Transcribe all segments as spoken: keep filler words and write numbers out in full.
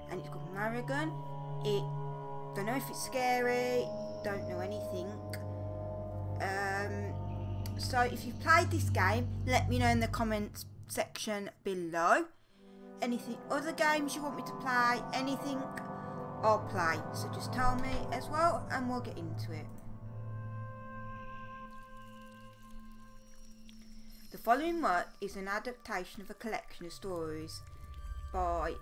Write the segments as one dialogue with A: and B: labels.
A: and it's called Maragon. It don't know if it's scary, don't know anything. Um, so if you've played this game, let me know in the comments section below. Anything other games you want me to play, anything, I'll play. So just tell me as well and we'll get into it. The following work is an adaptation of a collection of stories by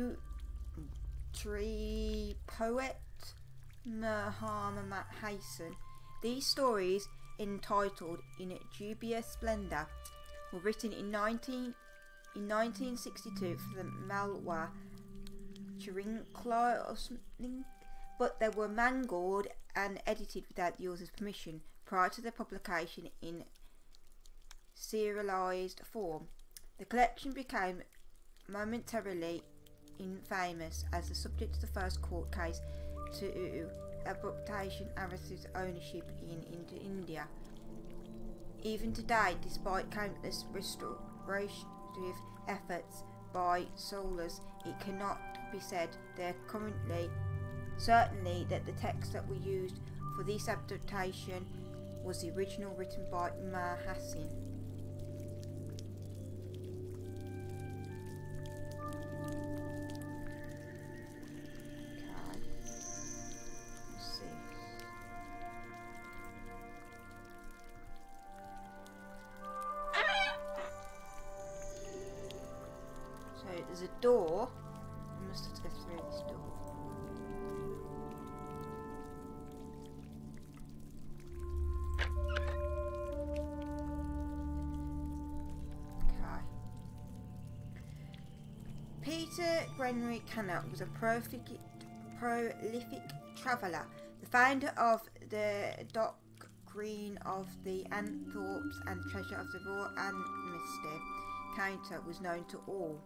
A: Guthrie poet Muhammad Hassan. These stories, entitled In Dubious Splendour, were written in nineteen in nineteen sixty-two for the Malwa Chirinkla or something, but they were mangled and edited without the author's permission prior to their publication in serialized form. The collection became momentarily infamous as the subject of the first court case to abruptation Aristotle's ownership in, in India. Even today, despite countless restorative efforts by scholars, it cannot be said there currently certainly that the text that we used for this adaptation was the original written by Mahassin. There's a door. I must have to go through this door. Okay. Peter Gregory Cannot was a prolific, prolific traveller, the founder of the doctrine of the Anthorps and treasure of the Royal Amnesty Counter was known to all.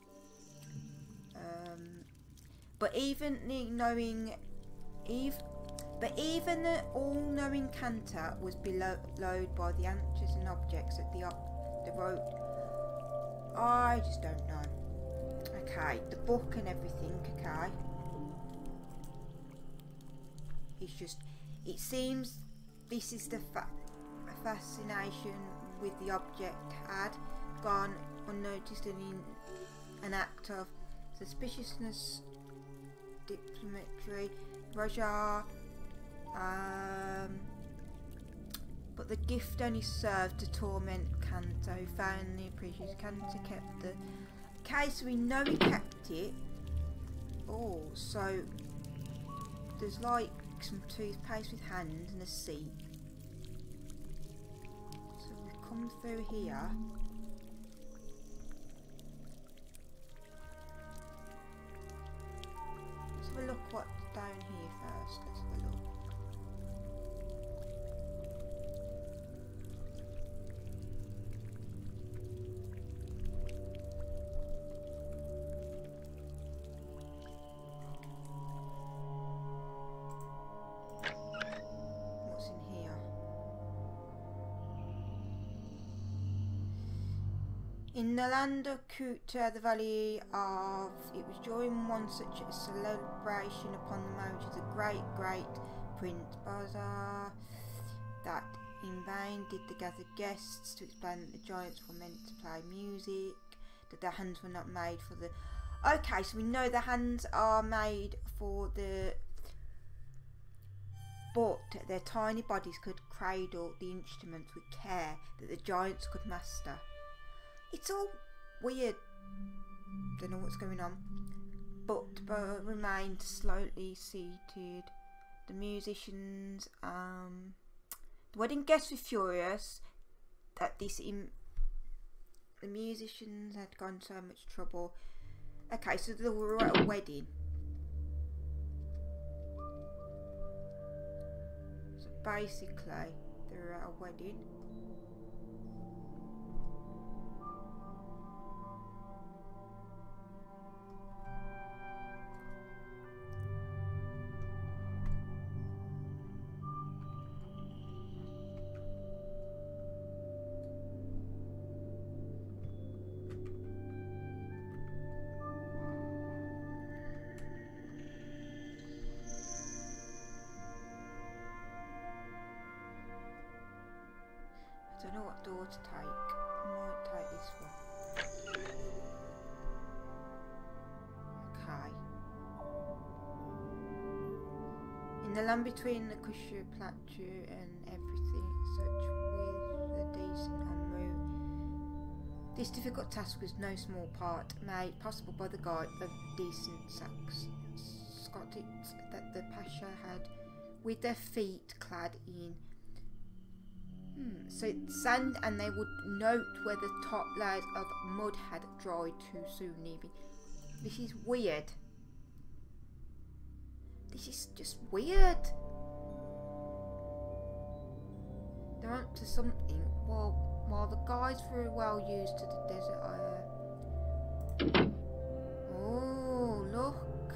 A: Um, but even the knowing, Eve, but even the all-knowing Cantor was bellowed by the answers and objects that the the road. I just don't know. Okay, the book and everything. Okay, it's just. It seems this is the fa fascination with the object had gone unnoticed and in an act of suspiciousness, diplomatry, Roger, um, but the gift only served to torment Cantor, who finally appreciated Cantor kept the case. We know he kept it. Oh, so there's like some toothpaste with hands and a seat. So we come through here. Let's have a look what's down here first. Let's have a look. What's in here? In the land of Kuta, the valley of it was during one such a celebration upon the marriage of the great great Prince Bazar that in vain did they gather guests to explain that the giants were meant to play music, that their hands were not made for the. Okay, so we know the hands are made for the, but their tiny bodies could cradle the instruments with care that the giants could master. It's all weird. Don't know what's going on. But, but remained slowly seated. The musicians, um, the wedding guests were furious that this. Im the musicians had gone so much trouble. Okay, so they were at a wedding. So basically, they were at a wedding. In the land between the Kusha Plateau and everything, such with a decent en route. This difficult task was no small part made possible by the guide of decent Sax Scotics that the Pasha had, with their feet clad in hmm, so sand, and they would note where the top layers of mud had dried too soon, leaving. This is weird. This is just weird. They're up to something while while the guides were well used to the desert air. Oh, look.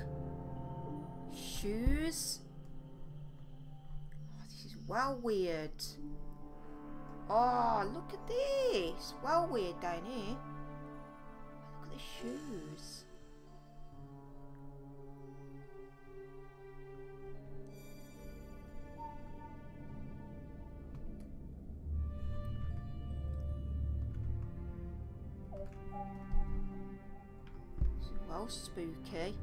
A: Shoes. Oh, this is well weird. Oh, look at this. Well weird down here. Look at the shoes. Well spooky.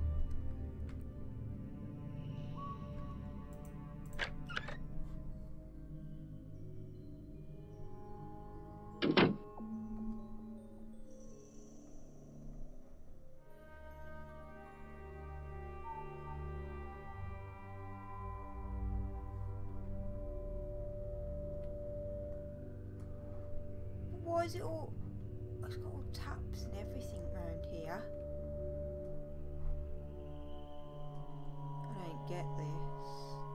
A: Why is it all... It's got all taps and everything around here. I don't get this.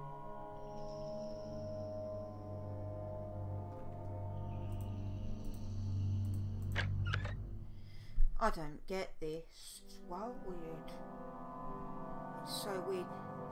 A: I don't get this. It's well weird. It's so weird.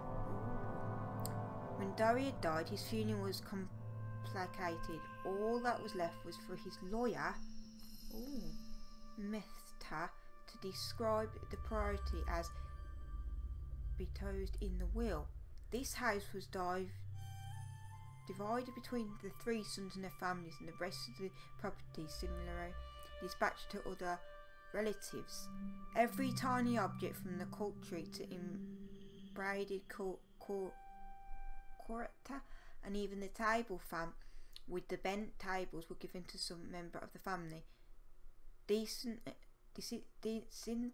A: When Daria died, his funeral was complicated. All that was left was for his lawyer, ooh, Mehta, to describe the priority as betrothed in the will. This house was div divided between the three sons and their families, and the rest of the property similarly dispatched to other relatives. Every tiny object from the cult tree to embroidered cor cor corrector, and even the table fan with the bent tables were given to some member of the family. Decent, decent, decent,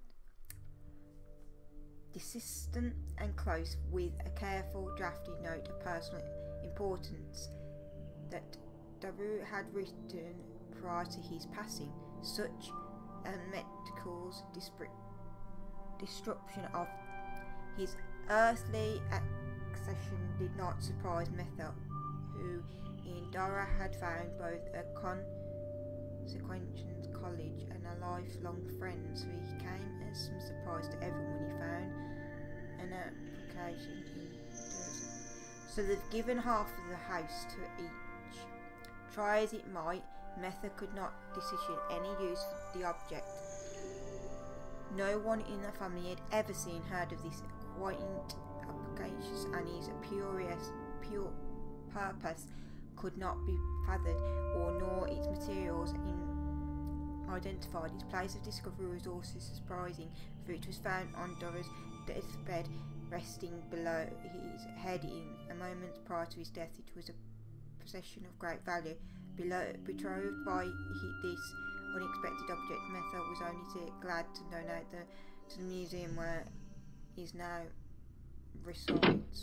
A: Desistant and close, with a careful drafted note of personal importance that Daru had written prior to his passing. Such a Metcalfe's disruption of his earthly accession did not surprise Methel, who in Dara had found both a consequential college and a lifelong friend, so he came as some surprise to everyone when he found an application in Durham. So they've given half of the house to each. Try as it might, Metha could not decision any use for the object. No one in the family had ever seen heard of this quaint application, and his purious, pure purpose could not be fathomed, or nor its materials in identified. His place of discovery was also surprising, for it was found on Dora's deathbed, resting below his head. In a moment prior to his death, it was a possession of great value. Below, betrothed by he, this unexpected object, Metha was only too glad to donate the, to the museum where he now resides.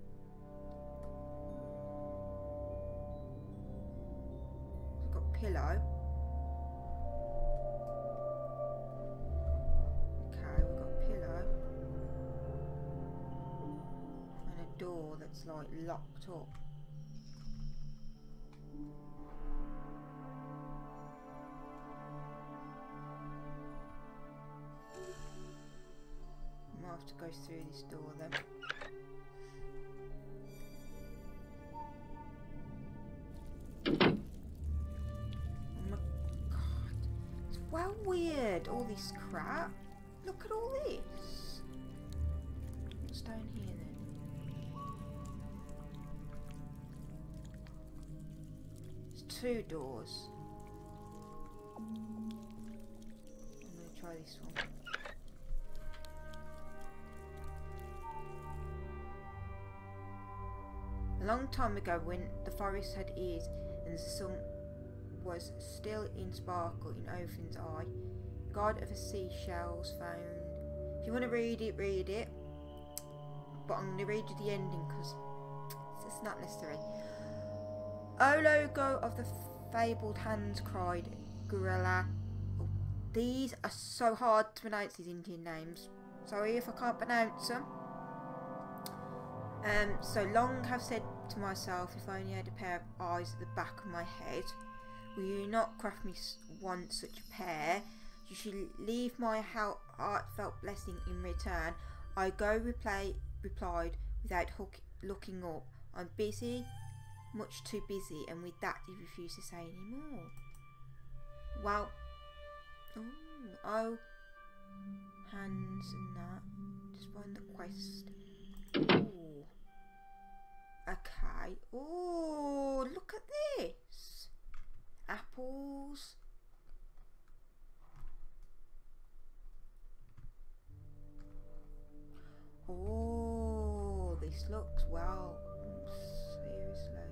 A: We've got a pillow. Door that's like locked up. I might have to go through this door then. Oh my god, it's well weird, all this crap. Look at all this. What's down here then? Two doors. I'm going to try this one. A long time ago, when the forest had ears and the sun was still in sparkle in Othin's eye, God of the seashells found. If you want to read it, read it. But I'm going to read you the ending because it's not necessary. O logo of the fabled hands, cried Gurala. Oh, these are so hard to pronounce, these Indian names. Sorry if I can't pronounce them. Um, so long have said to myself, if I only had a pair of eyes at the back of my head, will you not craft me one such a pair? You should leave my heartfelt blessing in return. I go, replay, replied, without hook, looking up. I'm busy, much too busy, and with that he refused to say any more. Well, oh, oh, hands and that. Just find the quest. Ooh. Okay. Oh, look at this. Apples. Oh, this looks well. Seriously.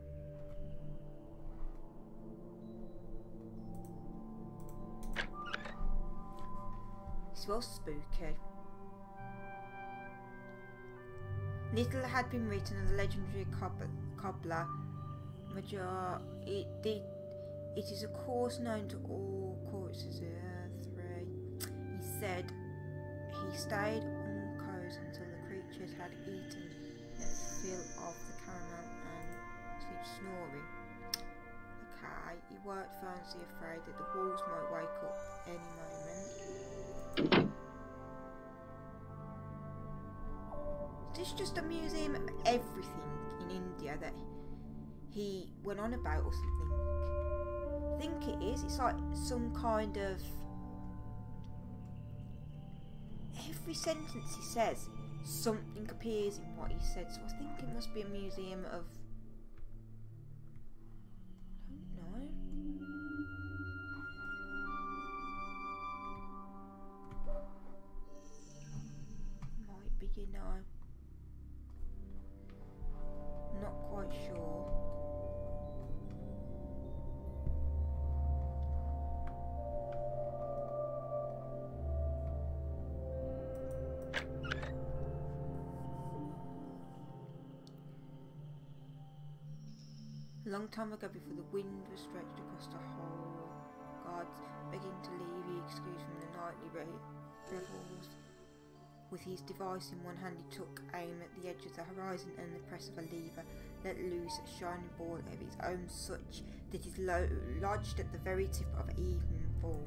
A: It smells spooky. Little had been written of the legendary cobbler Major. It did. It is of course known to all courtiers. Uh, three. He said he stayed unconscious until the creatures had eaten their fill of the caramel and sleep snoring. Okay, he weren't fancy afraid that the wolves might wake up any moment. This is just a museum of everything in India that he went on about or something. I think it is. It's like some kind of... Every sentence he says, something appears in what he said. So I think it must be a museum of... I don't know. Might be, you know. Not quite sure. A long time ago, before the wind was stretched across the whole, God, begging to leave, he excused from the nightly revels. With his device in one hand, he took aim at the edge of the horizon and the press of a lever let loose a shining ball of its own, such that it lo lodged at the very tip of evenfall.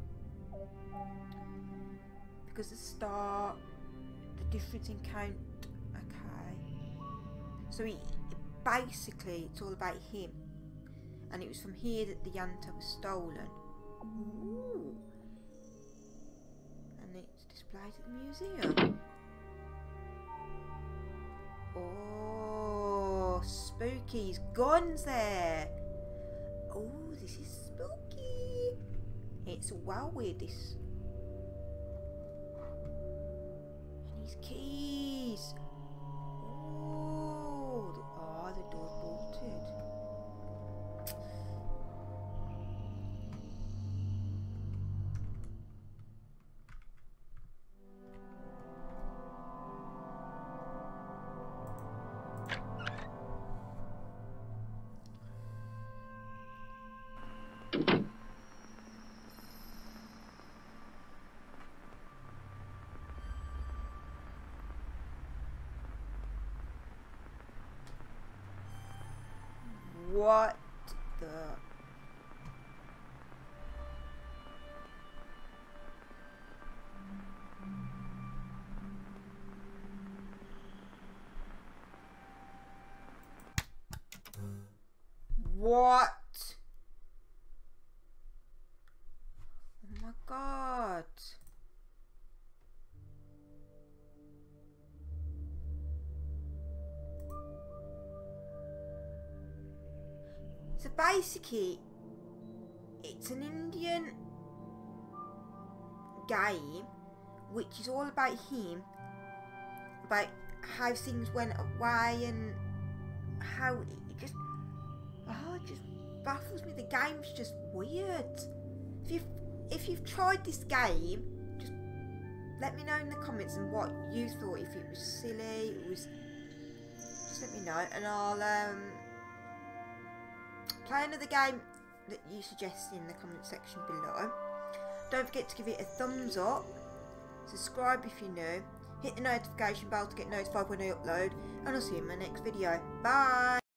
A: Because the star, the difference in count, okay. So he, basically, it's all about him. And it was from here that the yanta was stolen. Ooh. And it's displayed at the museum. Oh, spooky's guns there. Oh, this is spooky. It's well weird, this. And his keys. Oh, the, oh, the door's bolted. What the... What? Oh my god. So basically, it's an Indian game which is all about him, about how things went away and how it just, oh, it just baffles me. The game's just weird. If you've, if you've tried this game, just let me know in the comments and what you thought. If it was silly, it was, just let me know, and I'll um, play another game that you suggest in the comment section below. Don't forget to give it a thumbs up, subscribe if you're new, hit the notification bell to get notified when I upload, and I'll see you in my next video. Bye!